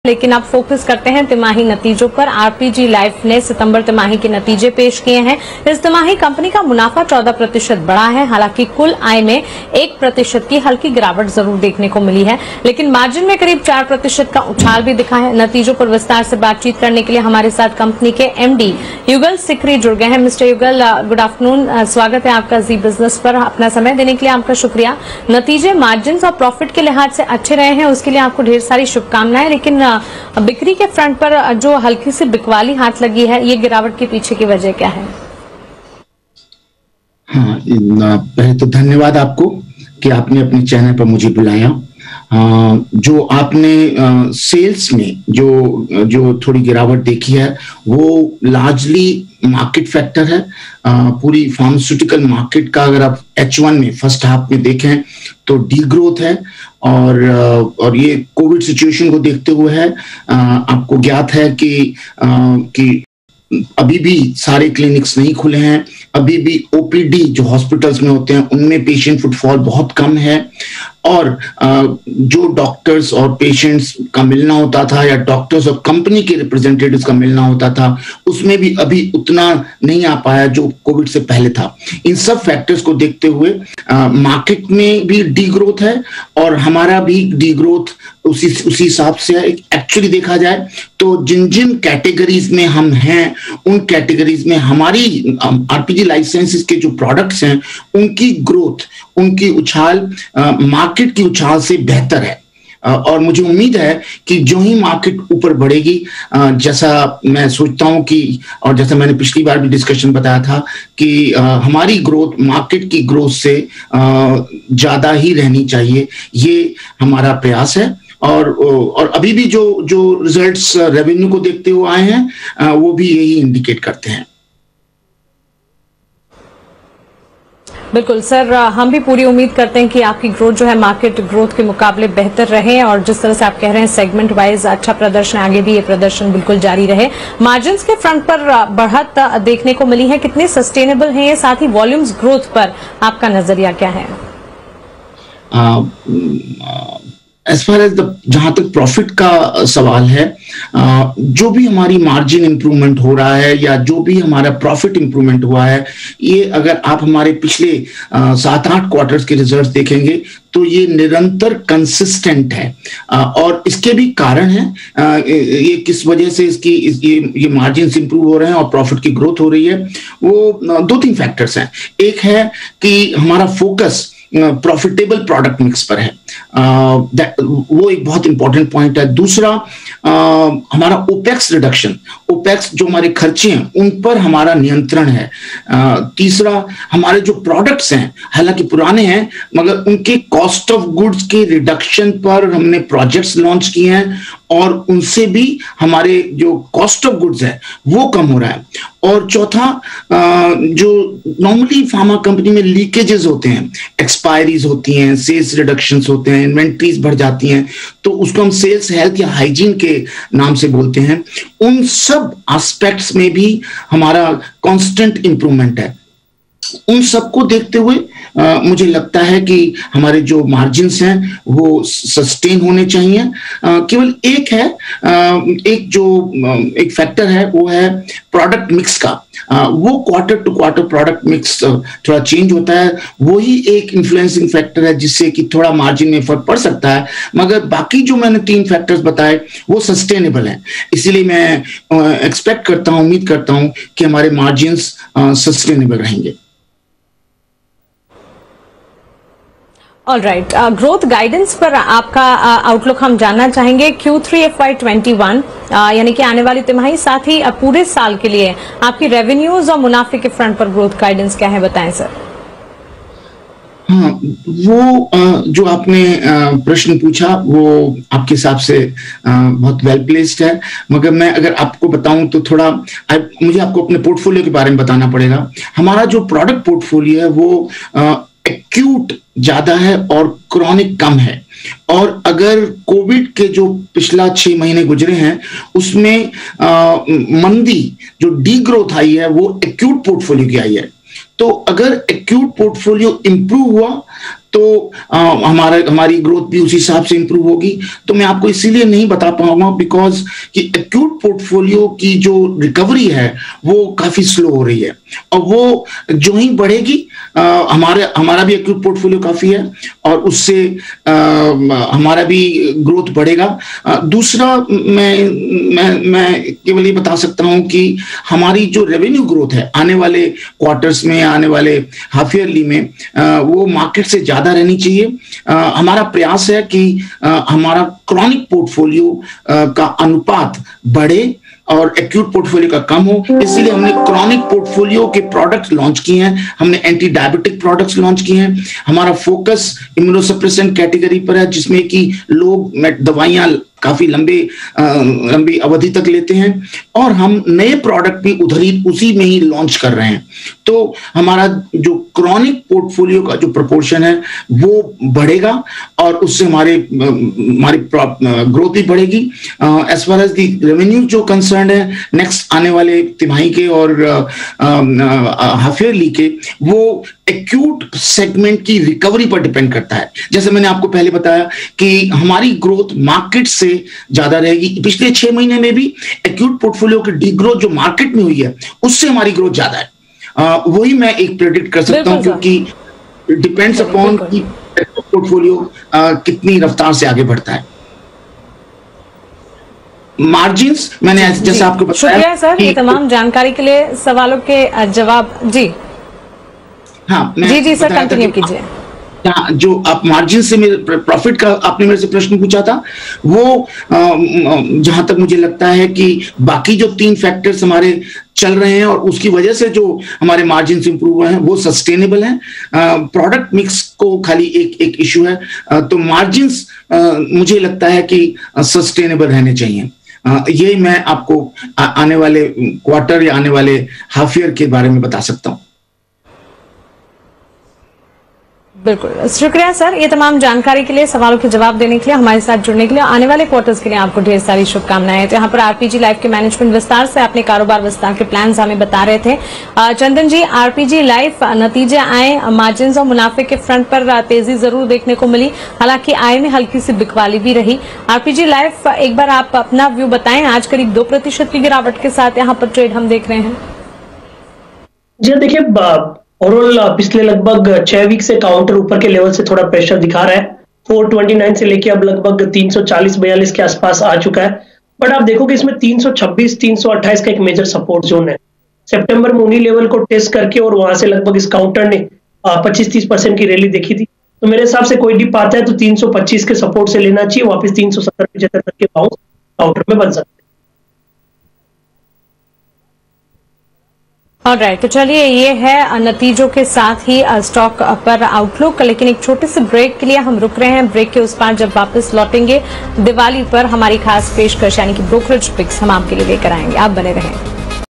लेकिन अब फोकस करते हैं तिमाही नतीजों पर। आरपीजी लाइफ ने सितंबर तिमाही के नतीजे पेश किए हैं। इस तिमाही कंपनी का मुनाफा 14% बढ़ा है। हालांकि कुल आय में 1% की हल्की गिरावट जरूर देखने को मिली है, लेकिन मार्जिन में करीब 4% का उछाल भी दिखा है। नतीजों पर विस्तार से बातचीत करने के लिए हमारे साथ कंपनी के एमडी युगल सिकरी जुड़ गए हैं। मिस्टर युगल, गुड आफ्टरनून, स्वागत है आपका जी बिजनेस पर। अपना समय देने के लिए आपका शुक्रिया। नतीजे मार्जिन और प्रॉफिट के लिहाज से अच्छे रहे हैं, उसके लिए आपको ढेर सारी शुभकामनाएं। लेकिन बिक्री के फ्रंट पर जो हल्की सी बिकवाली हाथ लगी है, ये गिरावट के पीछे की वजह क्या है? हाँ, पहले तो धन्यवाद आपको कि आपने अपने चैनल पर मुझे बुलाया। जो आपने सेल्स में जो थोड़ी गिरावट देखी है, वो लार्जली मार्केट फैक्टर है। पूरी फार्मास्यूटिकल मार्केट का अगर आप H1 में फर्स्ट हाफ में देखें तो डी ग्रोथ है, और ये कोविड सिचुएशन को देखते हुए है। आपको ज्ञात है कि अभी भी सारे क्लिनिक्स नहीं खुले हैं, अभी भी ओपीडी जो हॉस्पिटल्स में होते हैं उनमें पेशेंट फुटफॉल बहुत कम है, और जो डॉक्टर्स और पेशेंट्स का मिलना होता था या डॉक्टर्स और कंपनी के रिप्रेजेंटेटिव्स का मिलना होता था, उसमें भी अभी उतना नहीं आ पाया जो कोविड से पहले था। इन सब फैक्टर्स को देखते हुए मार्केट में भी डी ग्रोथ है और हमारा भी डी ग्रोथ उसी हिसाब से है। एक्चुअली देखा जाए तो जिन जिन कैटेगरीज में हम हैं, उन कैटेगरीज में हमारी आरपीजी लाइफ साइंसेज के जो प्रोडक्ट्स हैं, उनकी ग्रोथ, उनकी उछाल मार्केट की उछाल से बेहतर है। और मुझे उम्मीद है कि जो ही मार्केट ऊपर बढ़ेगी, जैसा मैं सोचता हूं कि, और जैसा मैंने पिछली बार भी डिस्कशन बताया था कि हमारी ग्रोथ मार्केट की ग्रोथ से ज्यादा ही रहनी चाहिए, ये हमारा प्रयास है। और अभी भी जो रिजल्ट्स रेवेन्यू को देखते हुए आए हैं, वो भी यही इंडिकेट करते हैं। बिल्कुल सर, हम भी पूरी उम्मीद करते हैं कि आपकी ग्रोथ जो है मार्केट ग्रोथ के मुकाबले बेहतर रहे, और जिस तरह से आप कह रहे हैं सेगमेंट वाइज अच्छा प्रदर्शन, आगे भी ये प्रदर्शन बिल्कुल जारी रहे। मार्जिन्स के फ्रंट पर बढ़त देखने को मिली है, कितने सस्टेनेबल है ये? साथ ही वॉल्यूम्स ग्रोथ पर आपका नजरिया क्या है? एज फार एज जहां तक प्रॉफिट का सवाल है, जो भी हमारी मार्जिन इंप्रूवमेंट हो रहा है या जो भी हमारा प्रॉफिट इंप्रूवमेंट हुआ है, ये अगर आप हमारे पिछले 7-8 क्वार्टर्स के रिजल्ट्स देखेंगे तो ये निरंतर कंसिस्टेंट है। और इसके भी कारण है, ये किस वजह से ये मार्जिन इंप्रूव हो रहे हैं और प्रॉफिट की ग्रोथ हो रही है, वो 2-3 फैक्टर्स हैं। एक है कि हमारा फोकस प्रॉफिटेबल प्रोडक्ट मिक्स पर है, वो एक बहुत इंपॉर्टेंट पॉइंट है। दूसरा, हमारा ओपेक्स रिडक्शन, ओपेक्स जो हमारे खर्चे हैं उन पर हमारा नियंत्रण है। तीसरा, हमारे जो प्रोडक्ट्स हैं हालांकि पुराने हैं, मगर उनके कॉस्ट ऑफ गुड्स के रिडक्शन पर हमने प्रोजेक्ट्स लॉन्च किए हैं, और उनसे भी हमारे जो कॉस्ट ऑफ गुड्स है वो कम हो रहा है। और चौथा, जो नॉर्मली फार्मा कंपनी में लीकेजेस होते हैं, एक्सपायरीज होती हैं, सेल्स रिडक्शंस होते हैं, इन्वेंट्रीज बढ़ जाती हैं, तो उसको हम सेल्स हेल्थ या हाइजीन के नाम से बोलते हैं। उन सब एस्पेक्ट्स में भी हमारा कांस्टेंट इंप्रूवमेंट है। उन सबको देखते हुए मुझे लगता है कि हमारे जो मार्जिन्स हैं वो सस्टेन होने चाहिए। केवल एक है, एक फैक्टर है, वो है प्रोडक्ट मिक्स का। वो quarter to quarter product mix थोड़ा चेंज होता है, वही एक इन्फ्लुएंसिंग फैक्टर है जिससे कि थोड़ा मार्जिन में फर्क पड़ सकता है। मगर बाकी जो मैंने 3 फैक्टर्स बताए वो सस्टेनेबल हैं, इसीलिए मैं एक्सपेक्ट करता हूं, उम्मीद करता हूं कि हमारे मार्जिन्स सस्टेनेबल रहेंगे। ऑलराइट, ग्रोथ गाइडेंस पर आपका आउटलुक हम जानना चाहेंगे। Q3 FY21 यानी कि आने वाली तिमाही, साथ ही पूरे साल के लिए आपकी रेवेन्यूज और मुनाफे के फ्रंट पर ग्रोथ गाइडेंस क्या है, बताएं सर। हाँ, वो जो आपने प्रश्न पूछा वो आपके हिसाब से बहुत वेल प्लेस्ड है, मगर मैं अगर आपको बताऊं तो थोड़ा मुझे आपको अपने पोर्टफोलियो के बारे में बताना पड़ेगा। हमारा जो प्रोडक्ट पोर्टफोलियो है वो एक्यूट ज्यादा है और क्रॉनिक कम है। और अगर कोविड के जो पिछला 6 महीने गुजरे हैं उसमें मंदी जो डी ग्रोथ आई है वो एक्यूट पोर्टफोलियो की आई है। तो अगर एक्यूट पोर्टफोलियो इंप्रूव हुआ तो हमारी ग्रोथ भी उसी हिसाब से इंप्रूव होगी। तो मैं आपको इसीलिए नहीं बता पाऊंगा बिकॉज कि एक्यूट पोर्टफोलियो की जो रिकवरी है वो काफी स्लो हो रही है, और वो जो ही बढ़ेगी, हमारा भी एक्यूट पोर्टफोलियो काफी है और उससे हमारा भी ग्रोथ बढ़ेगा। दूसरा मैं केवल ये बता सकता हूं कि हमारी जो रेवेन्यू ग्रोथ है आने वाले क्वार्टर्स में, आने वाले हाफ ईयरली में, वो मार्केट से ज्यादा रहनी चाहिए। हमारा प्रयास है कि हमारा क्रॉनिक पोर्टफोलियो का अनुपात बढ़े और एक्यूट पोर्टफोलियो का कम हो, इसलिए हमने क्रॉनिक पोर्टफोलियो के प्रोडक्ट्स लॉन्च किए हैं, हमने एंटी डायबिटिक प्रोडक्ट्स लॉन्च किए हैं। हमारा फोकस इम्यूनोसप्रेसेंट कैटेगरी पर है, जिसमें कि लोग दवाइयां काफी लंबी अवधि तक लेते हैं, और हम नए प्रोडक्ट भी उसी में ही लॉन्च कर रहे हैं। तो हमारा जो क्रॉनिक पोर्टफोलियो का जो प्रोपोर्शन है वो बढ़ेगा और उससे हमारी ग्रोथ भी बढ़ेगी। As far as the revenue जो कंसर्न है नेक्स्ट आने वाले तिमाही के और हाफ ईयरली के, वो एक्यूट सेगमेंट की रिकवरी पर डिपेंड करता है। जैसे मैंने आपको पहले बताया कि हमारी ग्रोथ मार्केट से ज्यादा रहेगी। पिछले 6 महीने में भी एक्यूट पोर्टफोलियो की डी ग्रोथ जो मार्केट में हुई है उससे हमारी ग्रोथ ज्यादा है। वही मैं एक प्रेडिक्ट कर सकता हूं, क्योंकि डिपेंड्स अपॉन कि पोर्टफोलियो कितनी रफ्तार से आगे बढ़ता है। मार्जिन्स मैंने जैसे आपको बताया। शुक्रिया सर, ये तमाम जानकारी के लिए, सवालों के जवाब। जी हाँ, जी सर, कंटिन्यू कीजिए। जो आप मार्जिन से मेरे प्रॉफिट का आपने मेरे से प्रश्न पूछा था, वो जहां तक मुझे लगता है कि बाकी जो 3 फैक्टर्स हमारे चल रहे हैं और उसकी वजह से जो हमारे मार्जिन इंप्रूव हुए हैं वो सस्टेनेबल हैं। प्रोडक्ट मिक्स को खाली एक इश्यू है, तो मार्जिन्स मुझे लगता है कि सस्टेनेबल रहने चाहिए। यही मैं आपको आने वाले क्वार्टर या आने वाले हाफ ईयर के बारे में बता सकता हूं। बिल्कुल, शुक्रिया सर, ये तमाम जानकारी के लिए, सवालों के जवाब देने के लिए, हमारे साथ जुड़ने के लिए। आने वाले क्वार्टर्स के लिए आपको ढेर सारी शुभकामनाएं। तो यहाँ पर आरपीजी लाइफ के मैनेजमेंट विस्तार से अपने कारोबार विस्तार के प्लान्स हमें बता रहे थे। चंदन जी, आरपीजी लाइफ नतीजे आए, मार्जिन और मुनाफे के फ्रंट पर तेजी जरूर देखने को मिली, हालांकि आय में हल्की सी बिकवाली भी रही। आरपीजी लाइफ, एक बार आप अपना व्यू बताएं। आज करीब 2% की गिरावट के साथ यहाँ पर ट्रेड हम देख रहे हैं। जी देखिए, ओवरऑल पिछले लगभग 6 वीक से काउंटर ऊपर के लेवल से थोड़ा प्रेशर दिखा रहा है। 429 से लेके अब लगभग 340-42 के आसपास आ चुका है। बट आप देखोगे इसमें 326-328 का एक मेजर सपोर्ट जोन है। सितंबर में उन्हीं लेवल को टेस्ट करके और वहां से लगभग इस काउंटर ने 25-30% की रैली देखी थी। तो मेरे हिसाब से कोई डिप आता है तो 325 के सपोर्ट से लेना चाहिए, वापस 370-75 तक के बाउंस काउंटर में बन सकते हैं। ऑलराइट, तो चलिए, ये है नतीजों के साथ ही स्टॉक पर आउटलुक। लेकिन एक छोटे से ब्रेक के लिए हम रुक रहे हैं। ब्रेक के उस पार जब वापस लौटेंगे, दिवाली पर हमारी खास पेशकश यानी कि ब्रोकरेज पिक्स हम आपके लिए लेकर आएंगे। आप बने रहें।